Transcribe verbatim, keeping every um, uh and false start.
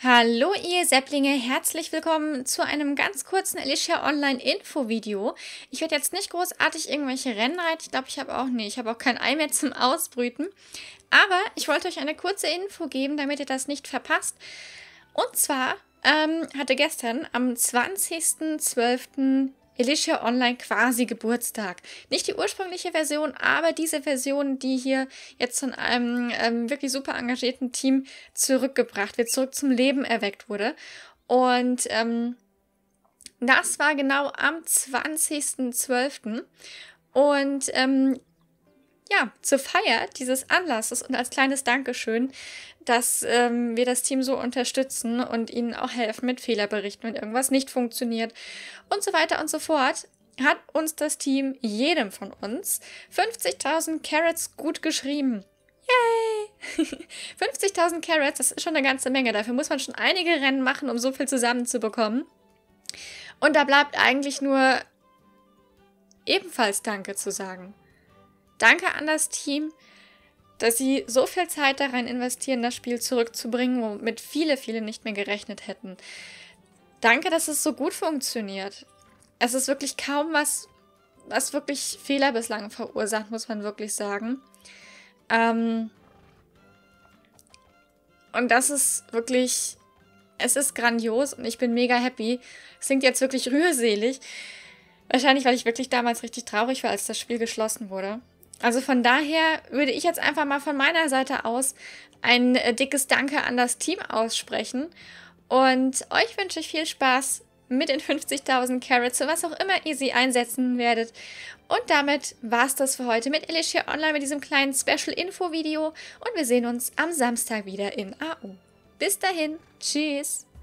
Hallo ihr Säpplinge, herzlich willkommen zu einem ganz kurzen Alicia Online Info-Video. Ich werde jetzt nicht großartig irgendwelche Rennen reiten, ich glaube ich habe auch, nee, ich habe auch kein Ei mehr zum Ausbrüten. Aber ich wollte euch eine kurze Info geben, damit ihr das nicht verpasst. Und zwar ähm, hatte gestern am zwanzigsten zwölften Alicia Online quasi Geburtstag. Nicht die ursprüngliche Version, aber diese Version, die hier jetzt von einem ähm, wirklich super engagierten Team zurückgebracht wird, zurück zum Leben erweckt wurde. Und ähm, das war genau am zwanzigsten zwölften Und ähm, ja, zur Feier dieses Anlasses und als kleines Dankeschön, dass ähm, wir das Team so unterstützen und ihnen auch helfen mit Fehlerberichten, wenn irgendwas nicht funktioniert und so weiter und so fort, hat uns das Team, jedem von uns, fünfzigtausend Carats gut geschrieben. Yay! fünfzigtausend Carats, das ist schon eine ganze Menge. Dafür muss man schon einige Rennen machen, um so viel zusammenzubekommen. Und da bleibt eigentlich nur ebenfalls Danke zu sagen. Danke an das Team, dass sie so viel Zeit da rein investieren, das Spiel zurückzubringen, womit viele, viele nicht mehr gerechnet hätten. Danke, dass es so gut funktioniert. Es ist wirklich kaum was, was wirklich Fehler bislang verursacht, muss man wirklich sagen. Ähm und das ist wirklich, es ist grandios und ich bin mega happy. Es klingt jetzt wirklich rührselig. Wahrscheinlich, weil ich wirklich damals richtig traurig war, als das Spiel geschlossen wurde. Also von daher würde ich jetzt einfach mal von meiner Seite aus ein äh, dickes Danke an das Team aussprechen. Und euch wünsche ich viel Spaß mit den fünfzigtausend Carats, was auch immer ihr sie einsetzen werdet. Und damit war es das für heute mit Alicia Online, mit diesem kleinen Special-Info-Video. Und wir sehen uns am Samstag wieder in A U. Bis dahin, tschüss!